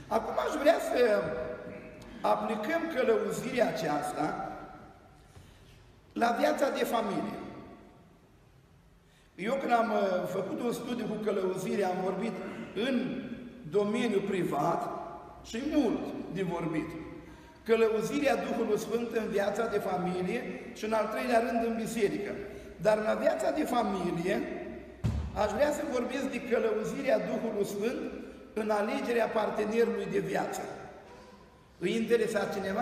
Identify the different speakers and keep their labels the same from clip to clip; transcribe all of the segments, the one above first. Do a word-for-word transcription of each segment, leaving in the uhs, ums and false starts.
Speaker 1: Acum aș vrea să aplicăm călăuzirea aceasta la viața de familie. Eu când am făcut un studiu cu călăuzire, am vorbit în domeniul privat și mult de vorbit. Călăuzirea Duhului Sfânt în viața de familie și în al treilea rând în biserică. Dar la viața de familie aș vrea să vorbesc de călăuzirea Duhului Sfânt în alegerea partenerului de viață. Îi interesat cineva?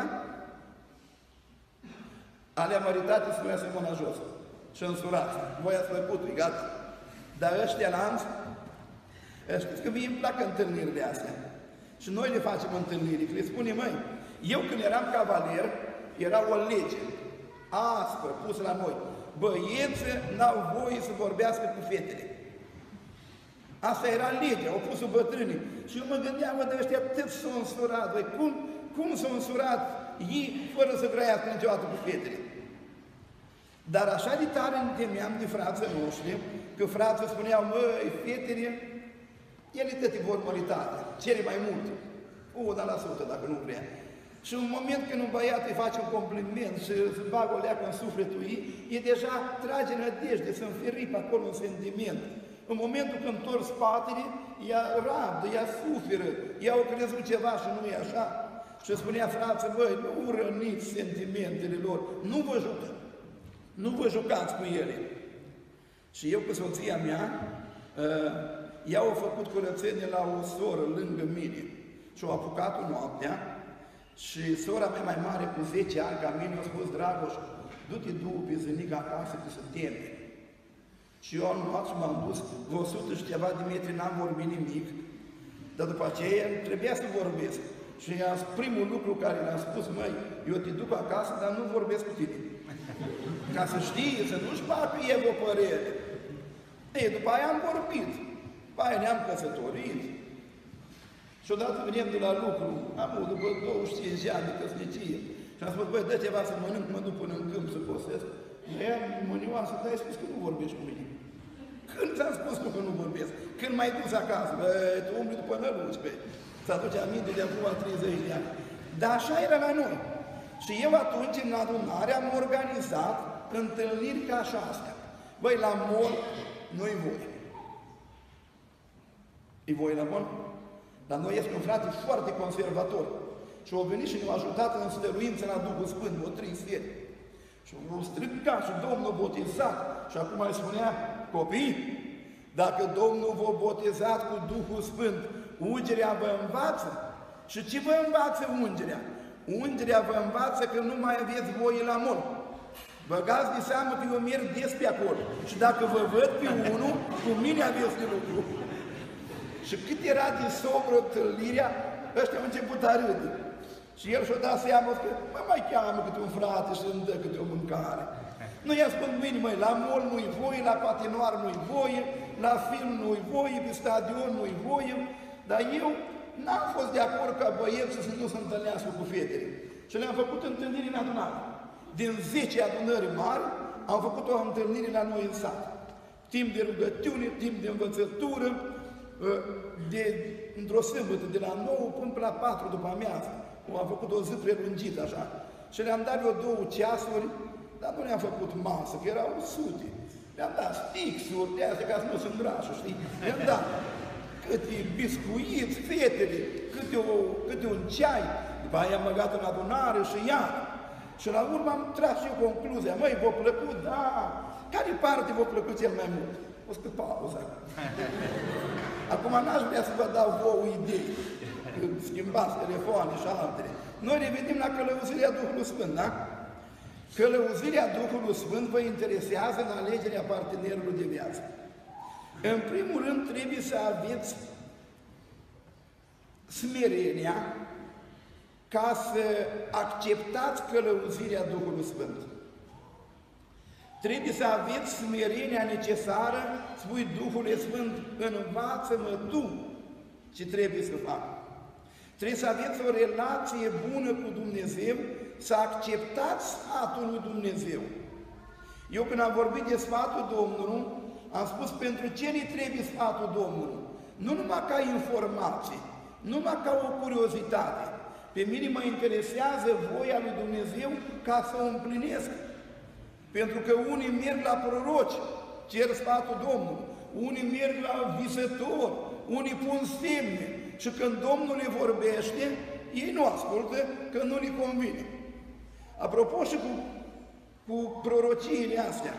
Speaker 1: Alea măritate spunea să mâna jos și însurați. Voi ați făcut, gata. Dar ăștia lanți, știți că mie îmi plac întâlnirile astea. Și noi le facem întâlniri, că le spunem, măi, eu când eram cavaler, era o lege aspră pusă la noi. Băieții n-au voie să vorbească cu fetele. Asta era legea, au pus-o bătrânii. Și eu mă gândeam, mă, de ăștia atât s-au însurat, băi, cum, cum s-au însurat ei fără să trăiască niciodată cu fetele? Dar așa de tare ne temeam de frații noștri, că frații spuneau, măi, fetele, ele tăti vor măritate, cere mai mult, o la sută dacă nu vrea. Și în moment când un băiat îi face un compliment și se bagă o leacă în sufletul ei, e deja trage nădejde, se înferip acolo un sentiment. În momentul când întorc spatele, ea rabdă, ea suferă, ea au crezut ceva și nu e așa. Și spunea frață, băi, nu răniți sentimentele lor, nu vă jucă, nu vă jucați cu ele. Și eu cu soția mea, uh, ea a făcut curățenie la o soră lângă mine și a apucat-o noaptea și sora mea mai mare cu zece ani ca mine a spus, Dragoș, du-te du-o pe zânică acasă că se teme. Și eu am luat și m-am dus, vreo o sută și ceva de metri, n-am vorbit nimic, dar după aceea trebuia să vorbesc. Și primul lucru care le-am spus, măi, eu te duc acasă, dar nu vorbesc cu tine. Ca să știi, să nu-și facă eu o părere. Ei, după aia am vorbit, după aia ne-am căsătorit. Și odată venim de la lucru, am după douăzeci și cinci de ani de căsnicie. Și am spus, băi, dă ceva să mănânc, mă duc până în câmp să postesc. Ea mânioasă, dar ai spus că nu vorbești cu mine. Când ți-am spus că nu vorbesc? Când m-ai dus acasă? Băi, tu umbli după năluci, băi. Ți-aduce aminte de acum treizeci de ani. Dar așa era la noi. Și eu atunci, în adunare, am organizat întâlniri ca așa astea. Băi, la mor, nu-i voie. E voie la mor? Dar noi este un frate foarte conservator. Și au venit și ne-au ajutat în stăruință la Duhul Sfânt, o trei sferi. Și au stricat și Domnul botezat. Și acum îi spunea, copii, dacă Domnul v-a botezat cu Duhul Sfânt, ungerea vă învață. Și ce vă învață ungerea? Ungerea vă învață că nu mai aveți voie la mor. Băgați de seamă că eu merg des pe acolo. Și dacă vă văd pe unul, cu mine aveți de lucru. Și cât era de sobră întâlnirea, ăștia au început a râde. Și el și-o dat seama că mă mai cheamă câte un frate și îmi dă câte o mâncare. Nu i-a spus mâine, măi, la mol nu-i voie, la patinoar nu-i voie, la film nu-i voie, pe stadion nu-i voie, dar eu n-am fost de acord ca băieții să nu se întâlnească cu fetele. Și le-am făcut întâlniri în adunare. Din zece adunări mari, am făcut o întâlnire la noi în sat. Timp de rugăciune, timp de învățătură, de, într-o sâmbătă, de la nouă până la patru după amiază. Am făcut o zi prelungită așa. Și le-am dat eu două ceasuri, dar nu le-am făcut masă, că erau sute. Le-am dat stixuri, de astea ca să nu se îngrașă, știi? Le-am dat câte biscuiți, fetele, câte, o, câte un ceai. După aia am băgat în adunare și iar. Și la urmă am tras eu concluzia, măi, v-a plăcut? Da! Care parte v-a plăcut cel mai mult? O să pauză. Acum n-aș vrea să vă dau vouă idei, când schimbați telefoane și altele. Noi revenim la călăuzirea Duhului Sfânt, da? Călăuzirea Duhului Sfânt vă interesează în alegerea partenerului de viață. În primul rând trebuie să aveți smerenia ca să acceptați călăuzirea Duhului Sfânt. Trebuie să aveți smerenia necesară, spui Duhul Sfânt, învață-mă tu ce trebuie să fac. Trebuie să aveți o relație bună cu Dumnezeu, să acceptați sfatul lui Dumnezeu. Eu când am vorbit de sfatul Domnului, am spus pentru ce ne trebuie sfatul Domnului. Nu numai ca informații, numai ca o curiozitate. Pe mine mă interesează voia lui Dumnezeu ca să o împlinesc. Pentru că unii merg la proroci, cer sfatul Domnului, unii merg la visători, unii pun semne și când Domnul le vorbește, ei nu ascultă, că nu le convine. Apropo și cu, cu prorociile astea,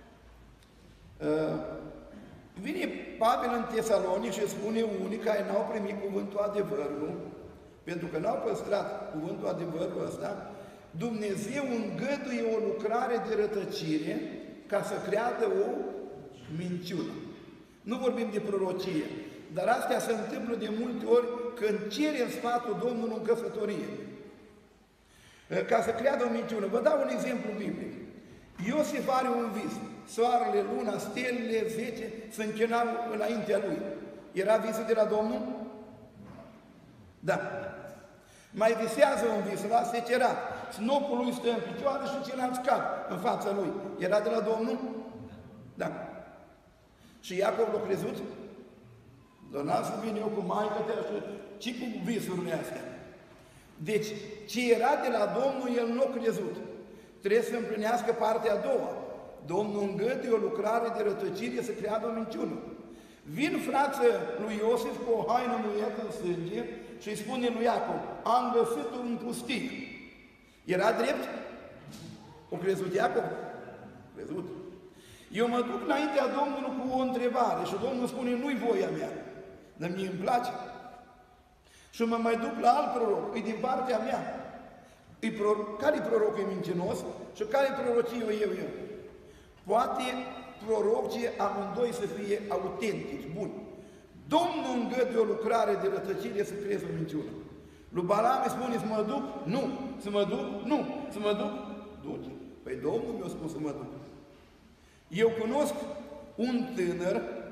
Speaker 1: vine Pavel în Tesalonic și spune unii care n-au primit cuvântul adevărului, pentru că n-au păstrat cuvântul adevărului ăsta, Dumnezeu îngăduie o lucrare de rătăcire ca să creadă o minciună. Nu vorbim de prorocie, dar astea se întâmplă de multe ori când cerem sfatul Domnului în căsătorie. Ca să creadă o minciună. Vă dau un exemplu biblic. Iosif are un vis. Soarele, luna, stelele, zece se închinau înaintea lui. Era visul de la Domnul? Da. Mai visează un vis, l-a secerat. Snopul lui stă în picioare și celălalt scad în fața lui. Era de la Domnul? Da. Și Iacov l-a crezut? Doar să vin eu cu maică-tea și ce cu visurile astea? Deci, ce era de la Domnul, el nu a crezut. Trebuie să împlinească partea a doua. Domnul îngăduie o lucrare de rătăcire să creadă o minciună. Vin frață lui Iosif cu o haină muiată în sânge și îi spune lui Iacov, am găsit-o în pustie. Era drept? O crezut Iacov? Crezut. Eu mă duc înaintea Domnului cu o întrebare și Domnul spune, nu-i voia mea, dar mie îmi place. Și mă mai duc la alt proroc, e din partea mea. Care-i prorocul mincinos și care-i prorocie eu, eu? Poate prorocii amândoi să fie autentici, buni. Domnul îngăduie o lucrare de rătăcire să creeze o minciună. Lui Balaam îi spune să mă duc? Nu. Să mă duc? Nu. Să mă duc? Du-te. Păi Domnul mi-a spus să mă duc. Eu cunosc un tânăr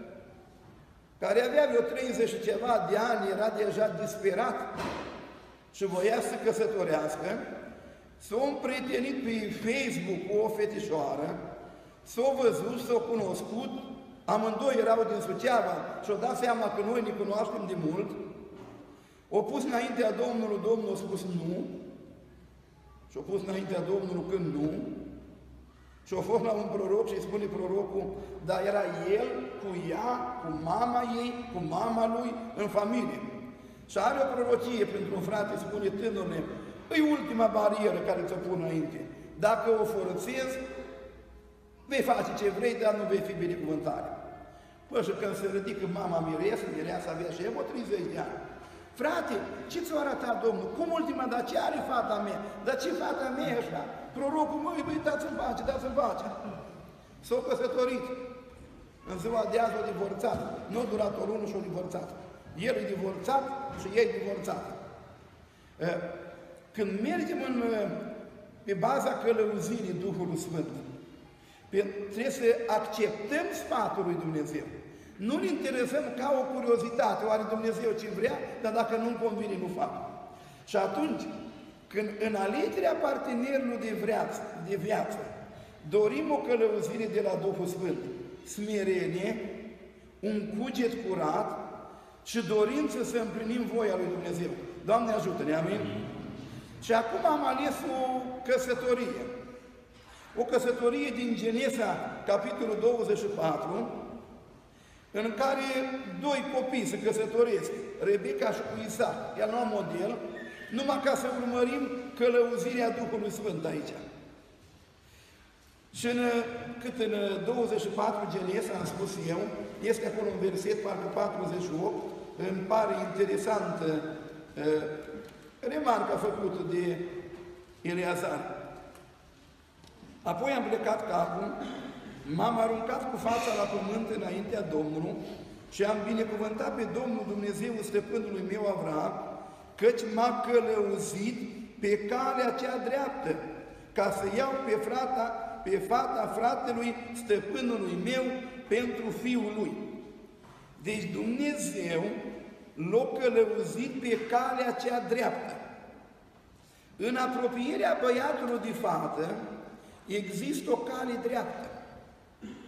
Speaker 1: care avea vreo treizeci și ceva de ani, era deja disperat și voia să căsătorească, s-a împrietenit pe Facebook cu o fetișoară, s-a văzut, s-a cunoscut, amândoi erau din Suceava și-au dat seama că noi ne cunoaștem de mult, au pus înaintea Domnului, Domnul a spus nu, și-au pus înaintea Domnului când nu, și a fost la un proroc și îi spune prorocul, dar era el cu ea, cu mama ei, cu mama lui, în familie. Și are o prorocie pentru un frate, spune tânărule, e ultima barieră care ți-o pun înainte. Dacă o forțezi, vei face ce vrei, dar nu vei fi binecuvântare. Păi și când se ridică mama mireasă, mireasă avea și eu treizeci de ani. Frate, ce ți-o arătat Domnul? Cum ultima, dar ce are fata mea? Dar ce fata mea e așa? Prorocul, măi, băi, dați-mi pace, dați-mi pace. S-au căsătorit. În ziua de azi au divorțat. Nu a durat o lună și au divorțat. El e divorțat și ei divorțat. Când mergem în, pe baza călăuzirii Duhului Sfânt, trebuie să acceptăm sfatul lui Dumnezeu. Nu ne interesăm ca o curiozitate, oare Dumnezeu ce vrea, dar dacă nu-mi convine, nu fac. Și atunci, când în alegerea partenerului de viață, de viață dorim o călăuzire de la Duhul Sfânt, smerenie, un cuget curat și dorință să împlinim voia lui Dumnezeu. Doamne ajută-ne, amin? Și acum am ales o căsătorie. O căsătorie din Genesa, capitolul douăzeci și patru, în care doi copii se căsătoresc, Rebecca și cu Isaac. El nu model, numai ca să urmărim călăuzirea Duhului Sfânt aici. Și în, cât în douăzeci și patru Genesa, am spus eu, este acolo un verset, parcă patruzeci și opt, îmi pare interesantă uh, remarca făcută de Eleazar. Apoi am plecat capul, m-am aruncat cu fața la pământ înaintea Domnului și am binecuvântat pe Domnul Dumnezeu stăpânului meu Avram, căci m-a călăuzit pe calea cea dreaptă, ca să iau pe, frata, pe fata fratelui stăpânului meu pentru fiul lui. Deci Dumnezeu l-a călăuzit pe calea cea dreaptă. În apropierea băiatului de fată există o cale dreaptă,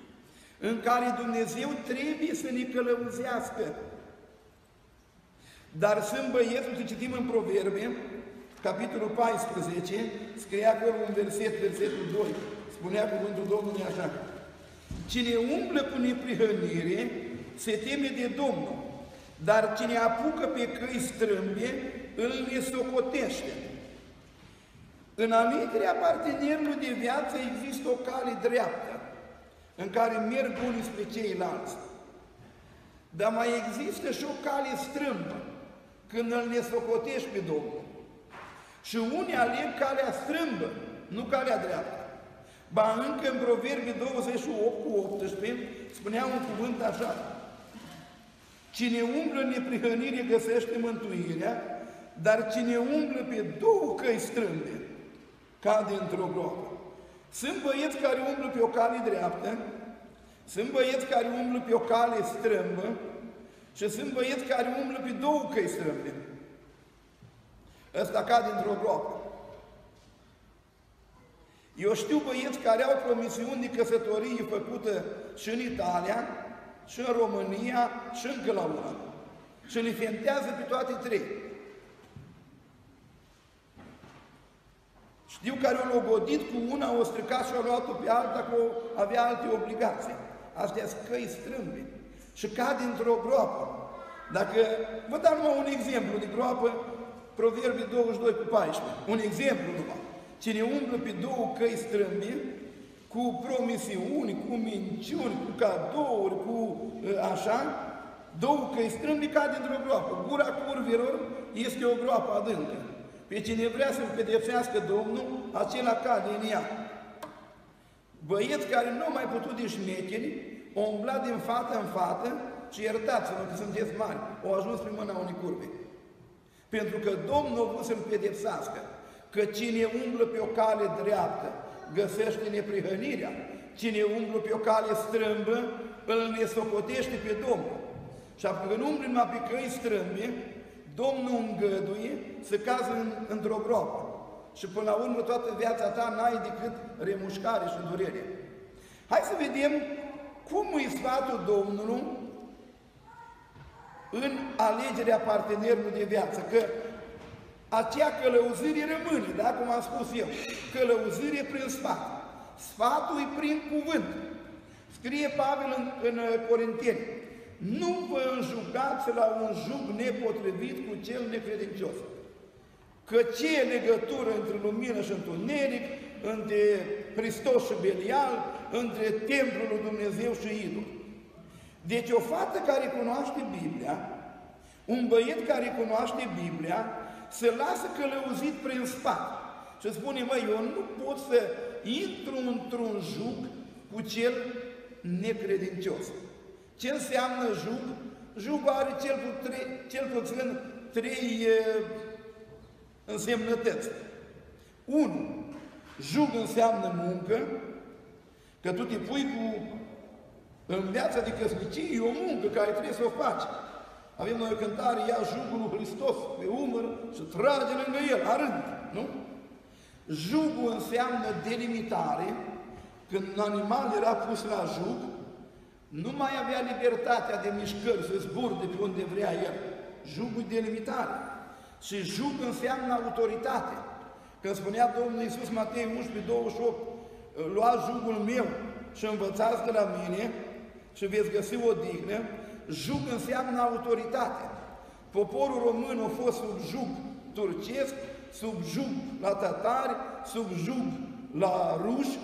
Speaker 1: în care Dumnezeu trebuie să ne călăuzească. Dar sunt băieți, să citim în Proverbe, capitolul paisprezece, scria acolo un verset, versetul doi, spunea cuvântul Domnului așa: cine umblă cu neprihănire se teme de Domnul, dar cine apucă pe căi strâmbe îl nesocotește. În alegerea partenerului de viață există o cale dreaptă, în care merg unii spre ceilalți. Dar mai există și o cale strâmbă, când îl nesocotești pe Domnul. Și unii aleg calea strâmbă, nu calea dreaptă. Ba încă în Proverbe douăzeci și opt cu optsprezece spunea un cuvânt așa: cine umblă în neprihănire găsește mântuirea, dar cine umblă pe două căi strâmbe cade într-o groapă. Sunt băieți care umblă pe o cale dreaptă, sunt băieți care umblă pe o cale strâmbă și sunt băieți care umblă pe două căi strâmbe. Ăsta cade într-o groapă. Eu știu băieți care au promisiuni de căsătorie făcută și în Italia, și în România, și încă la una. Și le fentează pe toate trei. Știu care au logodit cu una, o stricat și au luat-o pe alta, că avea alte obligații. Astea sunt căi strâmbe. Și cade într-o groapă. Dacă vă dau numai un exemplu de groapă, Proverbe douăzeci și doi cu paisprezece. Un exemplu numai. Cine umblă pe două căi strâmbe, cu promisiuni, cu minciuni, cu cadouri, cu așa, două căi strâmbe cade într-o groapă. Gura curvilor este o groapă adâncă. Pe cine vrea să-l pedepsească Domnul, acela cade în ea. Băieți care nu au mai putut de șmecheri, au umblat din fată în fată și iertați-vă că sunteți mari, au ajuns pe mâna unei curve. Pentru că Domnul a vrut să-l pedepsească, că cine umblă pe o cale dreaptă găsește neprihănirea, cine umblă pe o cale strâmbă îl nesocotește pe Domnul. Și apoi când umbli numai pe căi strâmbe, Domnul îngăduie să cazi în, într-o groapă. Și până la urmă toată viața ta n-ai decât remușcare și durere. Hai să vedem cum e sfatul Domnului în alegerea partenerului de viață. Că acea călăuzire rămâne, da? Cum am spus eu, călăuzire prin sfat. Sfatul e prin cuvânt. Scrie Pavel în, în Corinteni: nu vă înjugați la un jug nepotrivit cu cel necredincios. Că ce e legătură între lumină și întuneric, între Hristos și Belial, între templul lui Dumnezeu și idol? Deci o fată care cunoaște Biblia, un băiet care cunoaște Biblia, se lasă călăuzit prin sfat și spune: măi, eu nu pot să intru într-un jug cu cel necredincios. Ce înseamnă jug? Jugul are cel, pu trei, cel puțin trei uh, însemnătăți. Unu, jug înseamnă muncă, că tu te pui cu, în viața de căsnicie, e o muncă care trebuie să o faci. Avem noi o cântare: ia jugul lui Hristos pe umăr și trage lângă el, arând, nu? Jugul înseamnă delimitare. Când un animal era pus la jug, nu mai avea libertatea de mișcări, să zburde pe unde vrea el. Jugul de limitare. Și jug înseamnă autoritate. Când spunea Domnul Iisus, Matei unsprezece, douăzeci și opt, luați jugul meu și învățați de la mine și veți găsi o dignă, jug înseamnă autoritate. Poporul român a fost sub jug turcesc, sub jug la tatari, sub jug la ruși.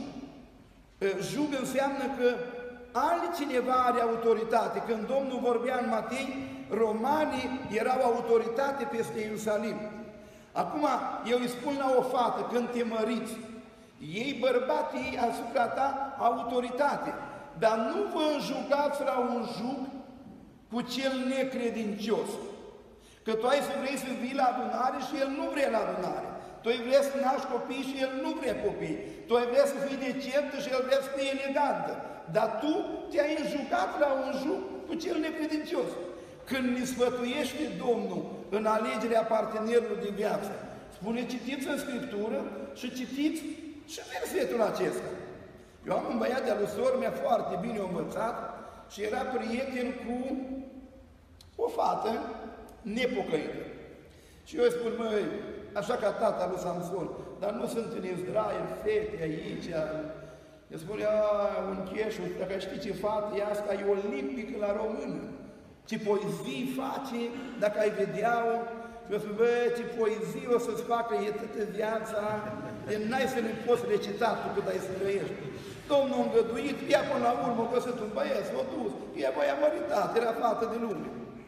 Speaker 1: Jug înseamnă că altcineva are autoritate. Când Domnul vorbea în Matei, romanii erau autoritate peste Ierusalim. Acum, eu îi spun la o fată, când te măriți, ei, bărbații, asupra ta autoritate, dar nu vă înjugați la un jug cu cel necredincios. Că tu ai să vrei să vii la adunare și el nu vrea la adunare. Tu ai vrea să naști copii și el nu vrea copii. Tu ai vrea să fii decentă și el vrea să fie elegantă. Dar tu te-ai înjugat la un jug cu cel necredincios. Când ne sfătuiește Domnul în alegerea partenerului de viață, spune: citiți în Scriptură și citiți și versetul acesta. Eu am un băiat de-a lui sora mea foarte bine învățat și era prieten cu o fată nepocăită. Și eu îi spun, măi, așa ca tata lui Samson, dar nu sunt în Israel fete aici. Eu spun, un cheșul, dacă știi ce fată e asta, e olimpică la română. Ce poezii face, dacă ai vedea-o. Și eu spun, bă, ce poezii o să-ți facă, e toată viața, de n-ai să ne poți recita tu cât ai să trăiești. Domnul a îngăduit, ea până la urmă a găsit un băiat, s-a dus, ea băia măritat, era fată de lume.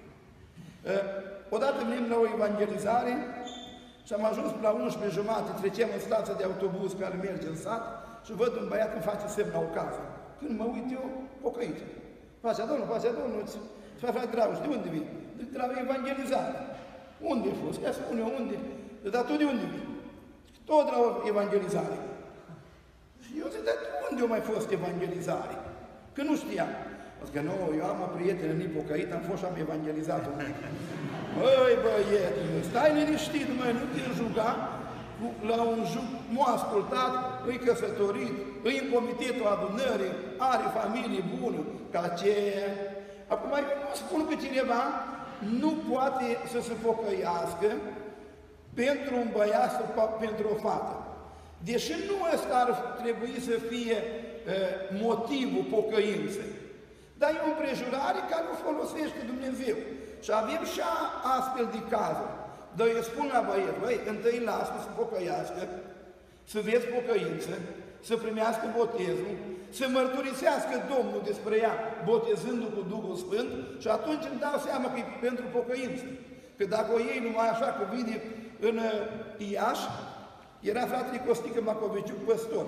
Speaker 1: Odată venim la o evangelizare și am ajuns la unsprezece jumate, trecem în stația de autobuz care merge în sat și văd un băiat îmi face semn la o casă. Când mă uit eu, pocăit. Facea Domnul, facea Domnul, și frate Dragoș, de unde vii? De la evangelizare. Unde ai fost? Ia spune eu, unde? Dar tu de unde vii? Tot de la o evangelizare. Și eu zic, dar unde eu mai fost evangelizare? Că nu știam. Zic că nu, eu am o prietenă nepocăită, am fost și am evangelizat-o. Măi, băiete, stai liniștit, măi, nu te juga la un juc, nu a ascultat, îi căsătorit, îi în comitetul adunării, are familie bună, ca ce... Acum, eu nu spun că cineva nu poate să se pocăiască pentru un băiat sau pentru o fată. Deși nu ăsta ar trebui să fie uh, motivul pocăinței. Dar e o împrejurare care o folosește Dumnezeu. Și avem și astfel de cazuri. Dar eu spun la băieți, băi, întâi lasă să pocăiască, să vezi pocăință, să primească botezul, să mărturisească Domnul despre ea, botezându-l cu Duhul Sfânt, și atunci îmi dau seama că e pentru pocăință. Că dacă o iei numai așa că vine în Iași, era fratele Costică Macoviciuc, păstor.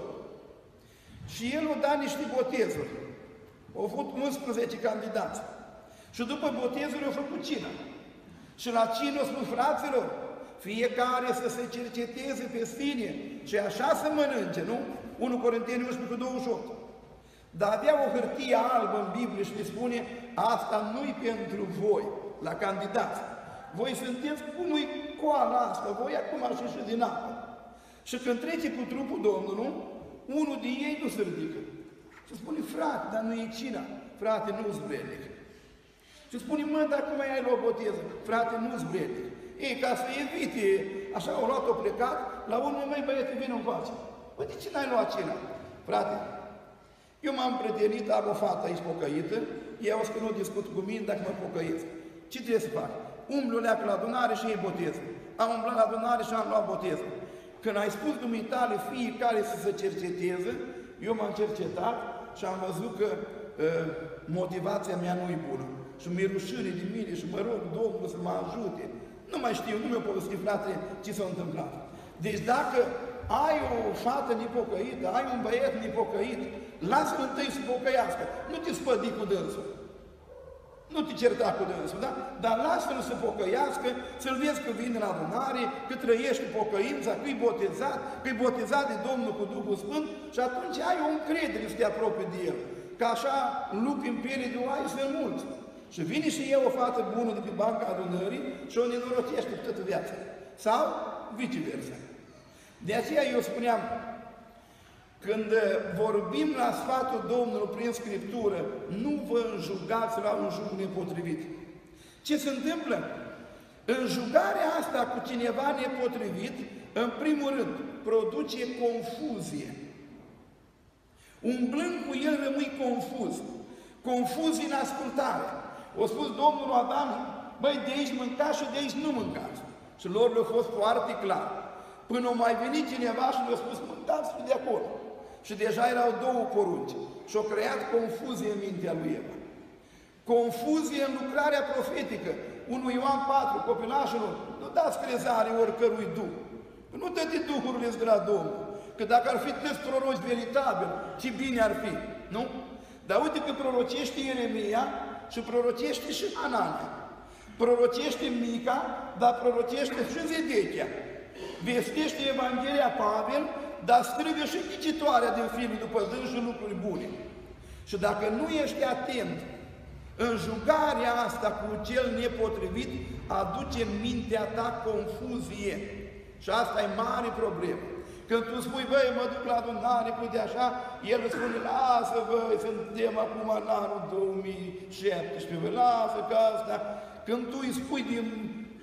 Speaker 1: Și el a dat niște botezuri. Au avut unsprezece candidați. Și după botezuri au făcut cină. Și la cină au spus, fraților, fiecare să se cerceteze pe sine și așa să mănânce, nu? unu Corinteni unsprezece cu douăzeci și opt. Dar avea o hârtie albă în Biblie și le spune, asta nu-i pentru voi, la candidați. Voi sunteți cum e coala asta, voi acum așa și din apă. Și când trece cu trupul Domnului, unul din ei nu se ridică. Și spune, frate, dar nu e cina. Frate, nu-ți vrednic. Și spune, mă, dar cum ai luat boteză? Frate, nu-ți vrednic. Ei, ca să evite, așa au luat-o plecat, la urmă, măi, băiete, vină în coace. Bă, de ce n-ai luat cina? Frate, eu m-am prietenit, am o fată aici pocăită, ei au zis că nu discut cu mine dacă mă pocăiesc. Ce trebuie să fac? Umblu leacă la adunare și ei boteză. Am umblat la adunare și am luat boteză. Când ai spus dumitale fiecare să se cerceteze, eu m-am cercetat și am văzut că uh, motivația mea nu e bună. Și mi-e rușine de mine și mă rog Domnul să mă ajute. Nu mai știu, nu mi-a povestit, frate, ce s-a întâmplat. Deci dacă ai o fată nepocăită, ai un băiat nepocăit, lasă-l întâi să pocăiască. Nu te spădi cu dânsul. Nu te certa cu dânsul, da? Dar lasă-l să pocăiască, să-l vezi că vine la adunare, că trăiește pocăința, că e botezat, că e botezat de Domnul cu Duhul Sfânt și atunci ai o încredere să te apropii de el. Că așa lupi în piele de oaie sunt mulți. Și vine și eu o fată bună de pe banca adunării și o nenorocește toată viața. Sau viceversa. De aceea eu spuneam, când vorbim la sfatul Domnului prin Scriptură, nu vă înjugați la un jug nepotrivit. Ce se întâmplă? Înjugarea asta cu cineva nepotrivit, în primul rând, produce confuzie. Umblând cu el rămâi confuz. Confuzii în ascultare. A spus Domnul Adam, băi, de aici mâncați și de aici nu mâncați. Și lor le-a fost foarte clar. Până a mai venit cineva și le-a spus, mâncați de acolo. Și deja erau două porunci. Și au creat confuzie în mintea lui Eva. Confuzie în lucrarea profetică. unu Ioan patru, copilașilor, nu dați crezare oricărui duh. Nu toate duhurile sunt de la Domnul. Că dacă ar fi toți proroci veritabili, ce bine ar fi, nu? Dar uite că prorocește Ieremia și prorocește și Anania. Prorocește Mica, dar prorocește și Zedechia. Vestește Evanghelia Pavel, dar strigă și ghicitoarea din filii după dânsul lucruri bune. Și dacă nu ești atent, înjugarea asta cu cel nepotrivit aduce în mintea ta confuzie. Și asta e mare problemă. Când tu spui, băi, mă duc la adunare, uite așa, el îți spune, lasă, băi, suntem acum în anul două mii șaptesprezece, lasă că asta. Când tu îi spui din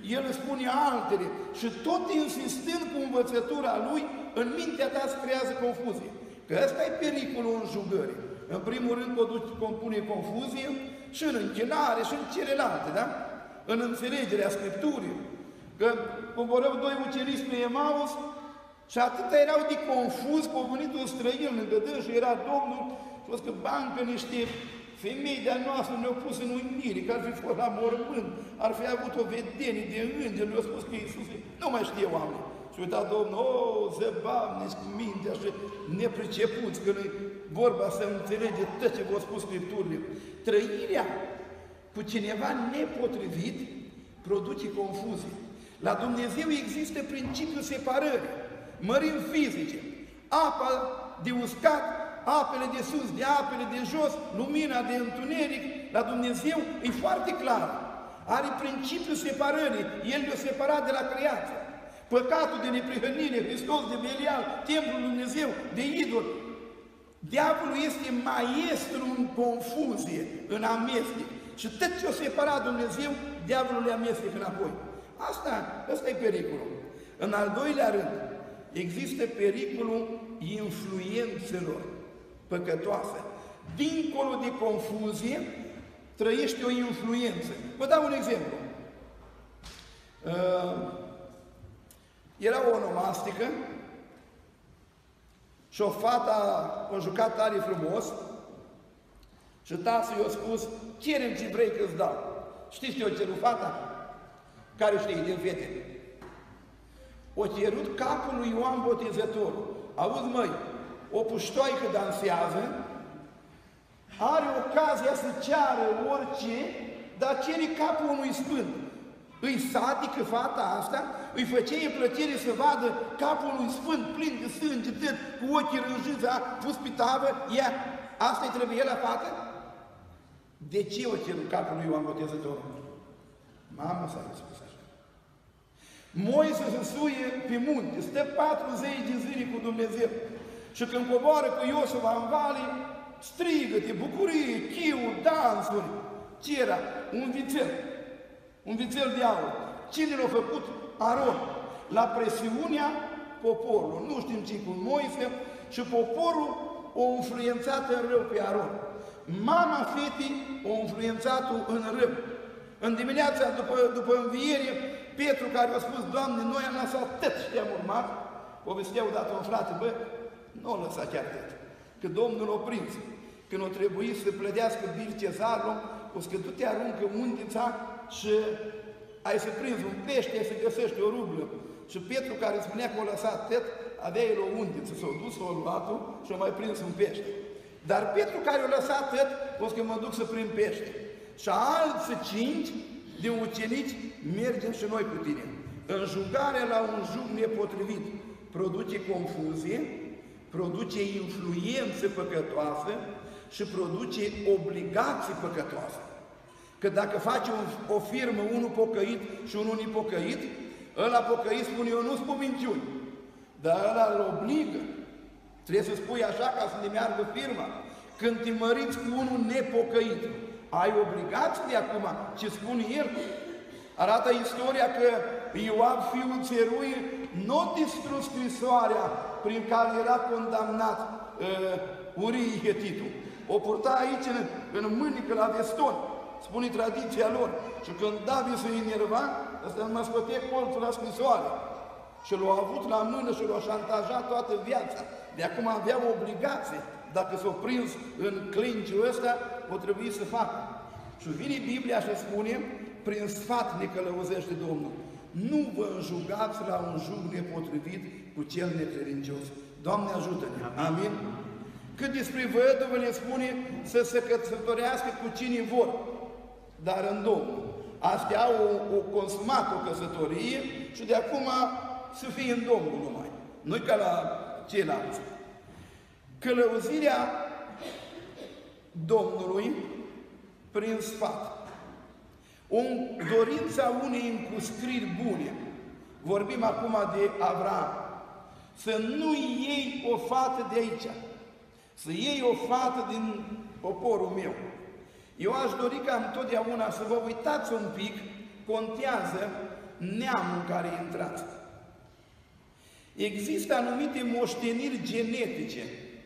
Speaker 1: el îți spune altele și tot insistând cu învățătura lui, în mintea ta se creează confuzie. Că ăsta e pericolul înjugării. În primul rând compune confuzie și în închinare și în celelalte, da? În înțelegerea Scripturii. Că coborău doi ucenici pe Emaus și atâta erau de confuz că a venit un străin lângă dâns și era Domnul și a spus că bancă niște femei de-a noastră ne-au pus în uimire, că ar fi fost la mormânt, ar fi avut o vedenie de înger, le-au spus că Iisus nu mai știe oameni. Și uita Domnul, o, zăbavnici cu mintea și nepricepuți, că nu-i vorba să înțelege tot ce v-au spus Scripturile. Trăirea cu cineva nepotrivit produce confuzie. La Dumnezeu există principiul separării, mărimi fizice, apa de uscat, apele de sus, de apele de jos, lumina de întuneric. La Dumnezeu e foarte clar. Are principiul separării. El le-a separat de la creație. Păcatul de neprihănire, Hristos de Belial, templul lui Dumnezeu, de idol. Diavolul este maestru în confuzie, în amestec. Și tot ce a separat Dumnezeu, diavolul le amestec înapoi. Asta, ăsta e pericolul. În al doilea rând, există pericolul influențelor păcătoase. Dincolo de confuzie, trăiește o influență. Vă dau un exemplu. Uh, era o onomastică și o fată a jucat tare frumos și tatăl i-a spus, cere-mi ce vrei că-ți dau. Știți ce o cerut fata? Care știe din fete? O cerut capul lui Ioan Botezătorul. Auzi, măi, o puștoaică dansează, are ocazia să ceară orice, dar cere capul unui sfânt. Îi sadică fata asta, îi făceie plăcere să vadă capul unui sfânt plin de sânge, tot, cu ochii rânjiți, a pus pe tavă, ea, asta-i trebuie la fată? De ce o cerut capul lui Ioan Botezătorul? Mama s-a spus așa. Moise se suie pe munte, stă patruzeci de zile cu Dumnezeu. Și când coboară cu Iosua în vale, strigă-te, bucurie, chiu, dansuri. Ce era? Un vițel. Un vițel de aur. Cine l-a făcut? Aron. La presiunea poporului. Nu știm ce cu Moise. Și poporul o influențat în rău pe Aron. Mama fetii o influențat-o în rău. În dimineața după, după înviere, Petru care a spus, Doamne, noi am lăsat tot și te-am urmat, povestea odată un frate, bă, nu o lăsa chiar tot, că Domnul l-a prins, când o trebuie să plădească bil cezarul, o să că tu te aruncă undița și ai să prinzi un pește, ai să găsești o rublă. Și Petru care spunea că o lăsat tot, avea el o undiță, s-a dus, s-a luat-o și a mai prins un pește. Dar Petru care o lăsat tot, o să că mă duc să prind pește. Și alții cinci de ucenici mergem și noi cu tine. Înjugarea la un jug nepotrivit produce confuzie, produce influență păcătoasă și produce obligații păcătoase. Că dacă face un, o firmă, unul pocăit și unul nepocăit, ăla pocăit spune, eu nu spun minciuni, dar ăla îl obligă. Trebuie să spui așa ca să ne meargă firma. Când te măriți cu unul nepocăit, ai obligații de acum, ce spune el? Arată istoria că Ioab, fiul țeruii, nu a distrus scrisoarea prin care era condamnat uh, Urii Hetitul. O purta aici în, în mânică la veston, spune tradiția lor. Și când David se enerva, ăsta nu mai scotea colțul la scrisoare. Și l-a avut la mână și l-a șantajat toată viața. De acum avea o obligație. Dacă s-a prins în clinciul ăsta, o trebuie să facă. Și vine Biblia și spune, prin sfat ne călăuzește Domnul. Nu vă înjugați la un jug nepotrivit cu cel necredincios. Doamne ajută-ne! Amin? Cât despre văduvă ne spune să se căsătorească cu cine vor, dar în Domnul. Astea au o, o consumat o căsătorie și de acum să fie în Domnul numai. Nu ca la ceilalți. Călăuzirea Domnului prin sfat. O dorința unei încuscriri bune. Vorbim acum de Avram. Să nu iei o fată de aici. Să iei o fată din poporul meu. Eu aș dori ca întotdeauna să vă uitați un pic, contează neamul în care intrați. Există anumite moșteniri genetice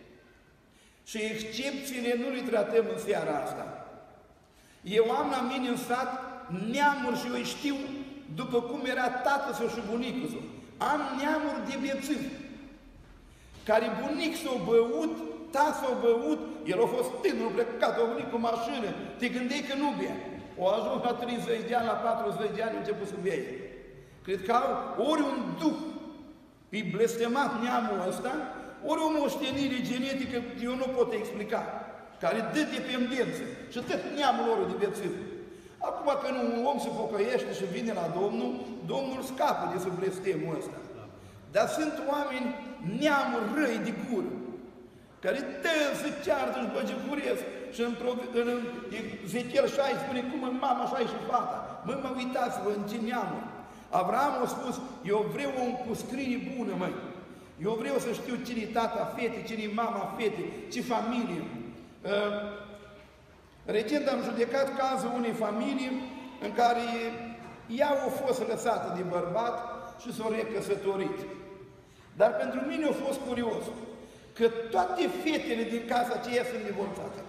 Speaker 1: și excepțiile nu le tratăm în seara asta. Eu am la mine în sat neamuri și eu știu după cum era tatăl său și bunicul său. Am neamuri de bețivi, care bunic s-au băut, tată s-au băut, el a fost tânăr, plecat, a venit cu mașină, te gândeai că nu bea. O ajuns la treizeci de ani, la patruzeci de ani, a început să bea. Cred că au ori un duh, e blestemat neamul ăsta, ori o moștenire genetică, eu nu pot explica, care dă dependență și tot neamul lor de bețiv. Acum când un om se pocăiește și vine la Domnul, Domnul scapă de sub blestemul ăsta. Dar sunt oameni, neamuri răi de gură, care tă se ceartă, își băgecuresc și în, în Ezechiel șase spune cum în mama așa e și fata. Mă, mă, uitați-vă în ce neamuri. Avram a spus, eu vreau o încuscrire bună, măi. Eu vreau să știu cine-i tata fetei, cine-i mama fetei, ce familie. Uh, recent am judecat cazul unei familii în care ea a fost lăsată de bărbat și s-a recăsătorit. Dar pentru mine a fost curios că toate fetele din casa aceea sunt divorțate.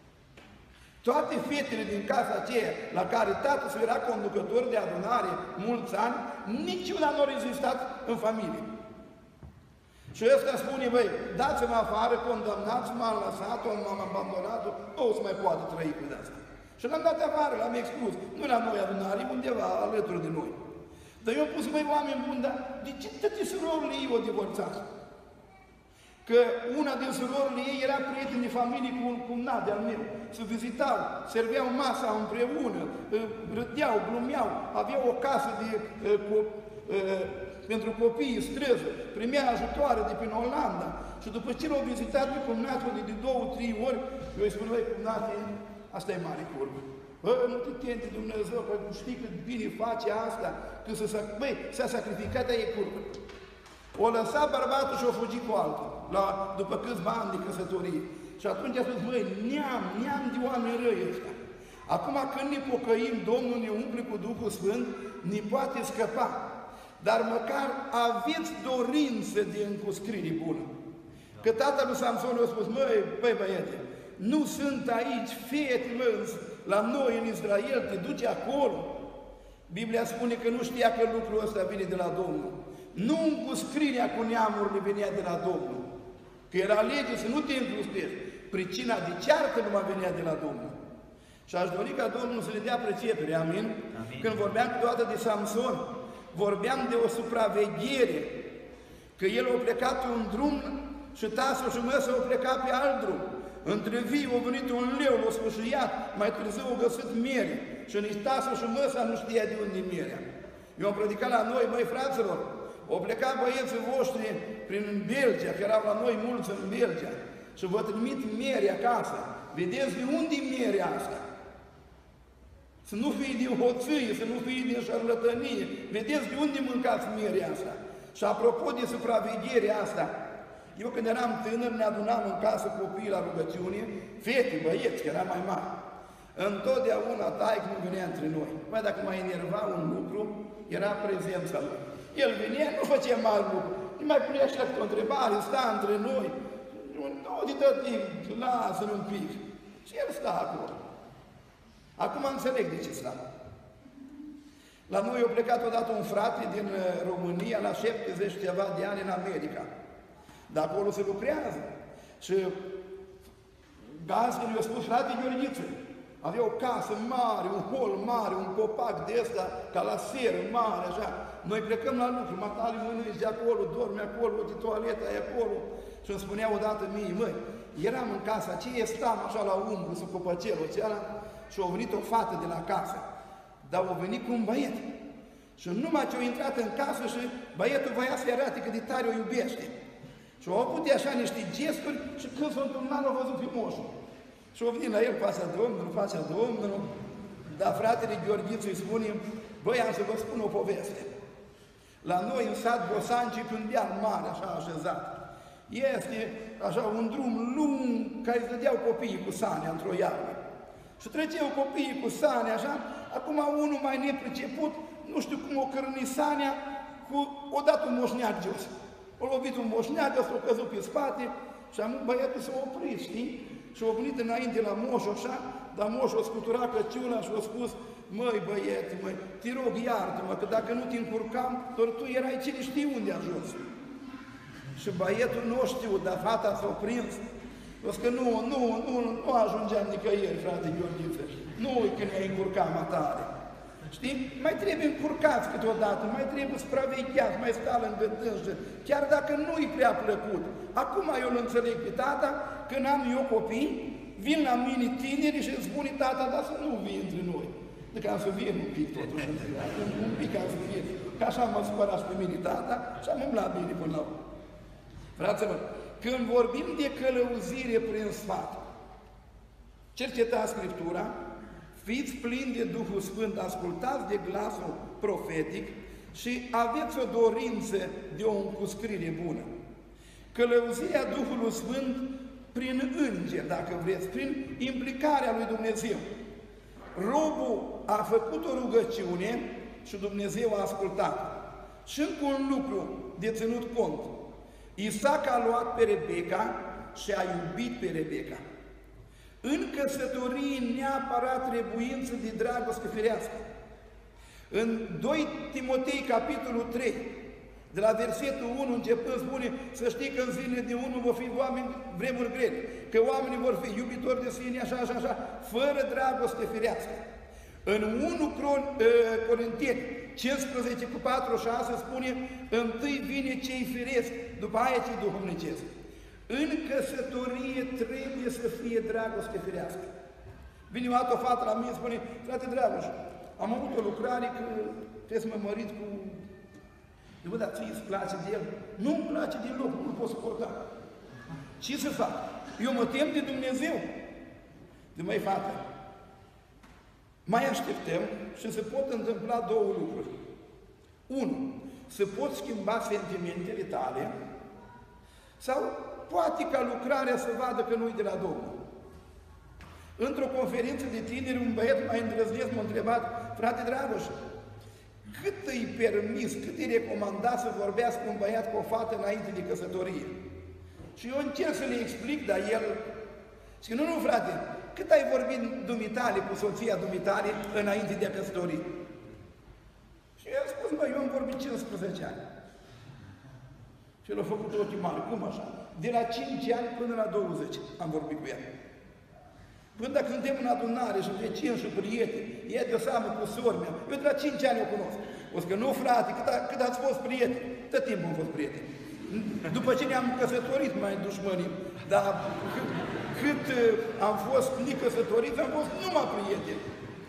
Speaker 1: Toate fetele din casa aceea la care tatăl său era conducător de adunare mulți ani, niciuna nu a rezistat în familie. Și ăsta spune, băi, dați-mă afară, condamnați-mă, am lăsat-o, m-am abandonat-o, nu o să mai poate trăi cu asta. Și l-am dat afară, l-am expus. Nu la noi adunare, undeva alături de noi. Dar eu am pus, băi, oameni buni, dar de ce toate surorile ei o divorțat? Că una din surorile ei era prieten de familie cu un cumnat de-al meu. Se vizitau, serveau masa împreună, râdeau, glumeau, aveau o casă de, cu, pentru copiii străzi, primea ajutoare de prin Olanda. Și după ce l-au vizitat pe cumnatul de, de două, trei ori, eu îi spun, băi, cumnate, asta e mare curbă. Bă, nu te tente Dumnezeu, că știi cât bine face asta, că să, băi, s-a sacrificat, aia e curbă. O lăsat bărbatul și o fugit cu altul, la, după câțiva ani de căsătorie. Și atunci a spus, băi, neam, neam de oameni răi ăștia. Acum când ne pocăim, Domnul ne umple cu Duhul Sfânt, ne poate scăpa. Dar măcar aveți dorință de încuscrire bună. Că tatăl lui Samson a spus, măi, băi băiete, nu sunt aici fete, mă, la noi în Israel, te duci acolo. Biblia spune că nu știa că lucrul ăsta vine de la Domnul. Nu încuscrirea cu neamurile venea de la Domnul. Că era lege să nu te încuscriești. Pricina de ceartă nu mai venea de la Domnul. Și aș dori ca Domnul să ne dea precepere, amin? Amin. Când vorbeam câteodată de Samson, vorbeam de o supraveghere, că el a plecat pe un drum și tasul și măsă au plecat pe alt drum. Între vii a venit un leu, l-a sfâșiat, mai târziu a găsit mere și nici tasul și măsa nu știa de unde e merea. Eu am predicat la noi, măi fraților, au plecat băieții voștri prin Belgia, că erau la noi mulți în Belgia, și vă trimit mere acasă. Vedeți de unde e merea asta? Să nu fie din hoție, să nu fie din șarlătănie. Vedeți de unde mâncați merea asta? Și apropo de supravegherea asta, eu când eram tânăr, ne adunam în casă copiii la rugăciune, fete, băieți, că eram mai mari. Întotdeauna taic nu venea între noi. Mai dacă mai enerva un lucru, era prezența lui. El venea, nu făcea mari lucru, nu mai punea așa cu o întrebare, sta între noi. Nu, de tot timp, lasă-l un pic. Și el sta acolo. Acum înțeleg de ce sta. La noi a plecat odată un frate din România la șaptezeci ceva de ani în America. Dar acolo se lucrează. Și gazdele i-a spus, frate Gheorghiță, avea o casă mare, un hol mare, un copac de ăsta, ca la seră, mare, așa. Noi plecăm la lucru, matale mănânci de acolo, dormi acolo, de toaleta e acolo. Și îmi spunea odată mie, măi, eram în casa aceea, stam așa la umbru, sub copăcelul acela, și a venit o fată de la casă. Dar a venit cu un băiet. Și numai ce a intrat în casă și băietul voia să-i arate cât de tare o iubește. Și au avut așa niște gesturi și când s-a întâlnit, l-a văzut pe moșul. Și au venit la el, fața Domnului, fața Domnului. Dar fratele Gheorghiță îi spune, băi, am să vă spun o poveste. La noi în sat Bosanci, pe un deal mare, așa așezat. Este așa un drum lung care îți dădeau copiii cu sane într-o iarnă. Și treceau copiii cu sane așa Acum unul mai nepriceput, nu știu cum o cărnisanea, cu odată un moșneac jos. O lovit un moșneac, s-a căzut pe spate și am băiatul s-a oprit, știi? Și a venit înainte la moșul așa, dar moșul a scuturat căciula și a spus: măi băiete, măi, te rog, iartă-mă, că dacă nu te încurcam, doar tu erai cine știi unde a ajuns. Și băietul nu știu, dar fata s-a prins. O că nu, nu, nu, nu ajungeam nicăieri, frate Gheorghiță. Nu că ne-ai încurcat matare. Știi? Mai trebuie încurcați câteodată, mai trebuie supravegheați, mai stală în gândânșă, chiar dacă nu-i prea plăcut. Acum eu îl înțeleg pe tata, când am eu copii, vin la mine tineri și îmi spune: tata, dar să nu vii între noi. De ca să vin un pic totuși, un pic ca să vin. Că așa m-a supărat pe mine tata și am umblat bine până la urmă. Fraților, când vorbim de călăuzire prin sfat, cercetați Scriptura, fiți plini de Duhul Sfânt, ascultați de glasul profetic și aveți o dorință de o încuscrire bună. Călăuzirea Duhului Sfânt prin înger, dacă vreți, prin implicarea lui Dumnezeu. Robul a făcut o rugăciune și Dumnezeu a ascultat. Și încă un lucru de ținut cont. Isaac a luat pe Rebecca și a iubit pe Rebecca. În căsătorie neapărat trebuință de dragoste firească. În doi Timotei, capitolul trei, de la versetul unu începând, spune: să știi că în zilele de unu vor fi oameni vremuri grele, că oamenii vor fi iubitori de sine, așa, așa, așa, fără dragoste firească. În unu Corinteni cincisprezece cu patru șase spune: întâi vine cei firesc, după aia cei duhovnicesc. În căsătorie trebuie să fie dragoste firească. Vine o altă fată la mine și spune: frate Dragoș, am avut o lucrare că trebuie să mă mărit cu... Eu, bă, dar ție îți place de el? Nu-mi place deloc, nu-l pot suporta. Ce să fac? Eu mă tem de Dumnezeu. De măi, fată, mai așteptăm și se pot întâmpla două lucruri. Unu, se pot schimba sentimentele tale, sau poate ca lucrarea să vadă că nu-i de la Domnul. Într-o conferință de tineri, un băiat mai îndrăznesc m-a întrebat: frate Dragoș, cât îi permis, cât îi recomanda să vorbească un băiat cu o fată înainte de căsătorie? Și eu încerc să le explic, dar el... Și nu, nu, frate, cât ai vorbit dumitale cu soția dumitale înainte de a căsători? Și el a spus: mă, eu am vorbit cincisprezece ani. Și el a făcut ochii mari. Cum așa? De la cinci ani până la douăzeci am vorbit cu ea. Până dacă suntem în adunare și vecini și prieteni, ea de-o seamă cu sora mea, eu de la cinci ani o cunosc. O că nu, frate, cât, a, cât ați fost prieteni? Tot timpul am fost prieteni. După ce ne-am căsătorit mai dușmănim, dar cât, cât am fost necăsătoriți, am fost numai prieteni.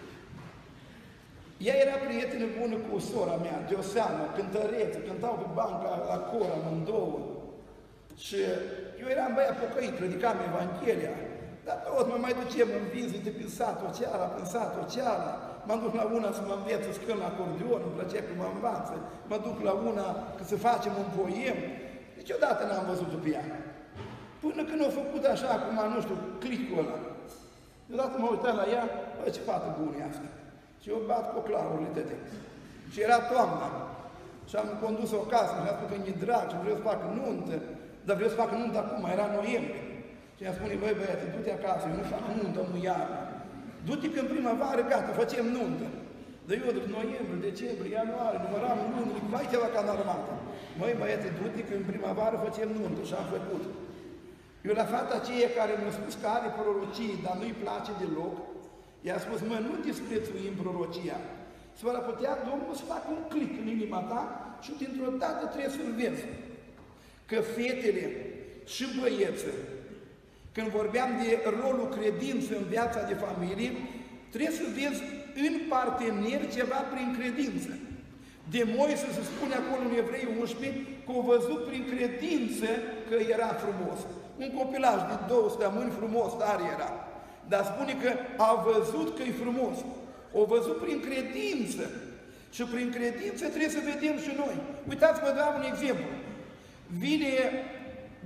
Speaker 1: Ea era prietenă bună cu sora mea, de o seamă, cântăreță, cântau pe banca la cor amândouă. Și eu eram băiat pocăit, predicam Evanghelia, dar tot mă mai ducem în vizite pe satul ceala, pe satul ceala. M-am duc la una să mă înveț să scân la acordeon, îmi plăcea că mă învață. Mă duc la una că să facem un poem. Niciodată n-am văzut-o pe ea. Până când a făcut așa, acum, nu știu, clicul ăla. Deodată m-am uitat la ea: bă, ce fată bună e asta. Și eu bat cu clarurile tăte. Și era toamna. Și am condus o casă și a spus că mi-e drag și vreau să fac nuntă. Dar vreau să fac nuntă acum, era noiembrie. Și i-am spune: băi băiate, du-te acasă, eu nu fac nuntă în iarnă. Du-te că în primăvară, gata, facem nuntă. Dar eu de noiembrie, decembrie, ianuarie, număram lunile, mai ceva ca în armată. Măi băiate, du-te că în primăvară facem nuntă și am făcut. Eu la fata aceea care mi-a spus că are prorocie, dar nu-i place deloc, i-a spus: mă, nu disprețuim prorocia. Să vă putea Domnul să facă un clic în inima ta și dintr-o dată trebuie să-l vezi. Că fetele și băieții, când vorbeam de rolul credință în viața de familie, trebuie să vezi în partener ceva prin credință. De Moise se spune acolo în Evrei unsprezece că o văzut prin credință că era frumos. Un copilaj de două săptămâni frumos, tare era. Dar spune că a văzut că e frumos. O văzut prin credință. Și prin credință trebuie să vedem și noi. Uitați-vă, dau un exemplu. Vine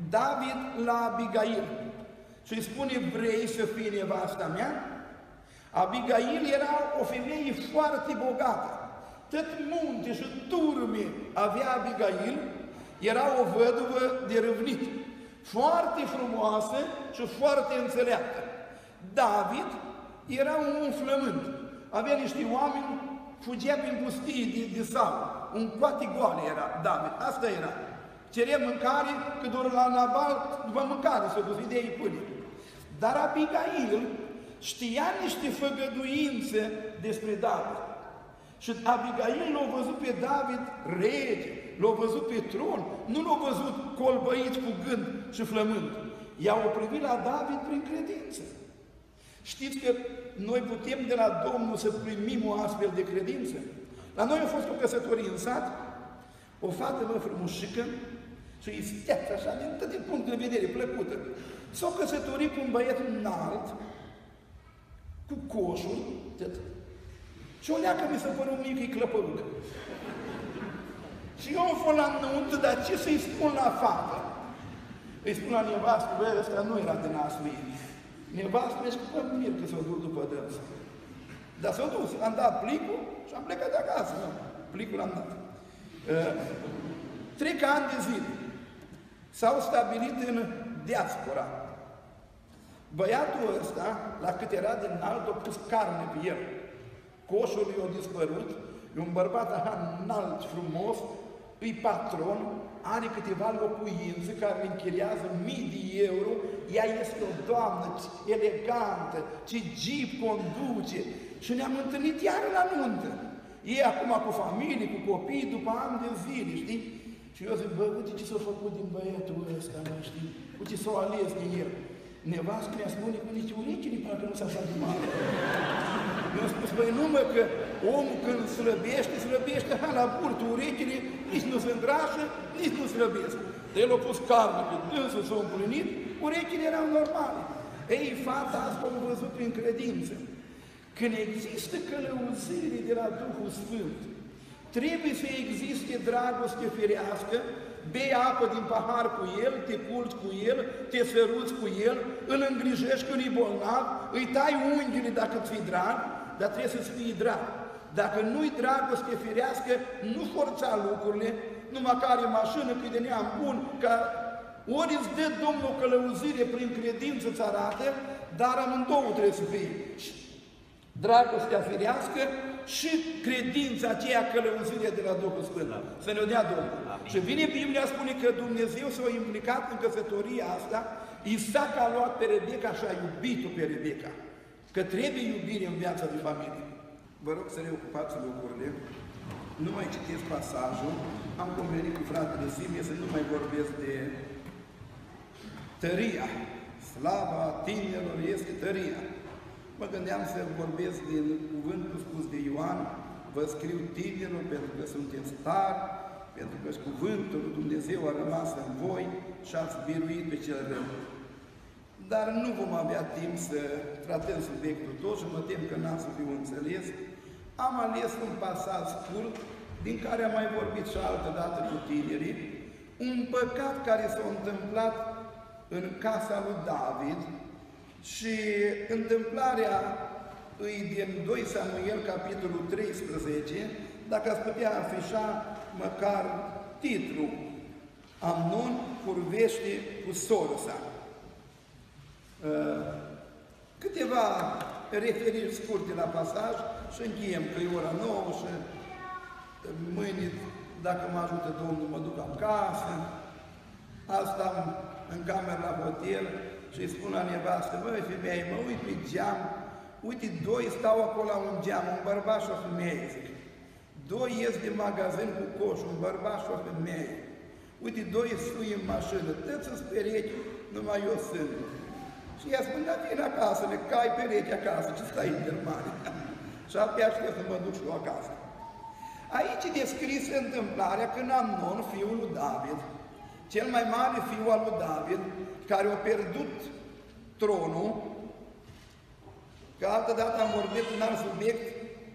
Speaker 1: David la Abigail și îi spune: vrei să fii nevasta mea? Abigail era o femeie foarte bogată. Tot munte și turme avea Abigail, era o văduvă de râvnit, foarte frumoasă și foarte înțeleaptă. David era un flământ, avea niște oameni, fugea prin pustie de, de Saul, un coate goale era David, asta era. Cerea mâncare, că doar la Nabal, după mâncare s-o dus, ideea pâine. Dar Abigail știa niște făgăduințe despre David. Și Abigail l-a văzut pe David rege, l-a văzut pe tron, nu l-a văzut colbăit cu gând și flământ. Ea o privit la David prin credință. Știți că noi putem de la Domnul să primim o astfel de credință? La noi a fost o căsătorie în sat, o fată mă frumușică și îi steață așa, din tot din punct de vedere plăcută. S-o căsătorit cu un băiat înalt, cu coșul, tot. Și o leacă mi se pără un mic, e clăpărucă. Și eu am fost la nuntă, dar ce să-i spun la fată? Îi spun la nevastă, băi, ăsta nu era de nasul ei. Nevastă mi-a zis, bă, mir că s-a dus după dâns. Dar s-a dus, am dat plicul și am plecat de acasă. Nu, plicul l-am dat. Uh, trec ani de zile. S-au stabilit în diaspora. Băiatul ăsta, la cât era de înalt, a pus carne pe el. Coșul i-a dispărut, e un bărbat așa înalt, frumos, îi patron, are câteva locuințe care îi închiriază mii de euro, ea este o doamnă elegantă, ce jeep conduce și ne-am întâlnit iar la nuntă. Ei acum cu familie, cu copii, după ani de zile, știi? Și eu zic, bă, uite ce s-a făcut din băiatul ăsta, mă, știi? Uite ce s-a ales din el. Nevastă mi-a spune că nici urechile parcă nu s-a făcut de mare. Mi-a spus, băi, numai că omul când slăbește, slăbește ha, la burtă, urechile nici nu se îngrașă, nici nu slăbesc. El a pus carne pe dânsul, s-a împlinit, urechile erau normale. Ei, fata asta o văzut prin credință. Când există călăuzire de la Duhul Sfânt, trebuie să existe dragoste firească, bei apă din pahar cu el, te culci cu el, te săruți cu el, îl îngrijești când e bolnav, îi tai unghiile dacă ți-i drag, dar trebuie să-ți fii drag. Dacă nu-i dragoste firească, nu forța lucrurile, numai că are mașină, că de neam bun, ca ori îți dă Domnul o călăuzire prin credință, îți arată, dar amândouă trebuie să fie. Dragostea firească și credința aceea, călăuzire de la Duhul Sfânt. Să ne-o dea Domnul. Amin. Și vine Biblia, spune că Dumnezeu s-a implicat în căsătoria asta, Isaac a luat pe Rebecca și a iubit-o pe Rebecca. Că trebuie iubire în viața de familie. Vă rog să reocupați lucrurile. Nu mai citesc pasajul. Am convenit cu fratele Simie să nu mai vorbesc de tăria. Slava tinerilor este tăria. Mă gândeam să vorbesc din cuvântul spus de Ioan, vă scriu tinerilor pentru că sunteți tari, pentru că cuvântul lui Dumnezeu a rămas în voi și ați biruit pe cel rău. Dar nu vom avea timp să tratăm subiectul tot și mă tem că n-am să fiu înțeles. Am ales un pasaj scurt, din care am mai vorbit și altă dată cu tinerii, un păcat care s-a întâmplat în casa lui David, și întâmplarea îi din doi Samuel, capitolul treisprezece, dacă ați putea afișa măcar titlul, Amnon curvește cu sora sa. Câteva referiri scurte la pasaj și încheiem că e ora nouă și mâine, dacă mă ajută Domnul, mă duc acasă. Asta în cameră la hotel și îi spun la nevastă, măi, femeie, mă uit pe geam, uite, doi stau acolo la un geam, un bărbat și o femeie, zic. Doi ies din magazin cu coș, un bărbat și o femeie. Uite, doi sui în mașină, tăți-ți perechi, numai eu sunt. Și ea spune, da, vin acasă, le cai perechi acasă, ce stai în Germania. Și abia aștept să mă duc și eu acasă. Aici e descrisă întâmplarea când Amnon, fiul lui David, cel mai mare fiu al lui David, care a pierdut tronul, că altă dată am vorbit în alt subiect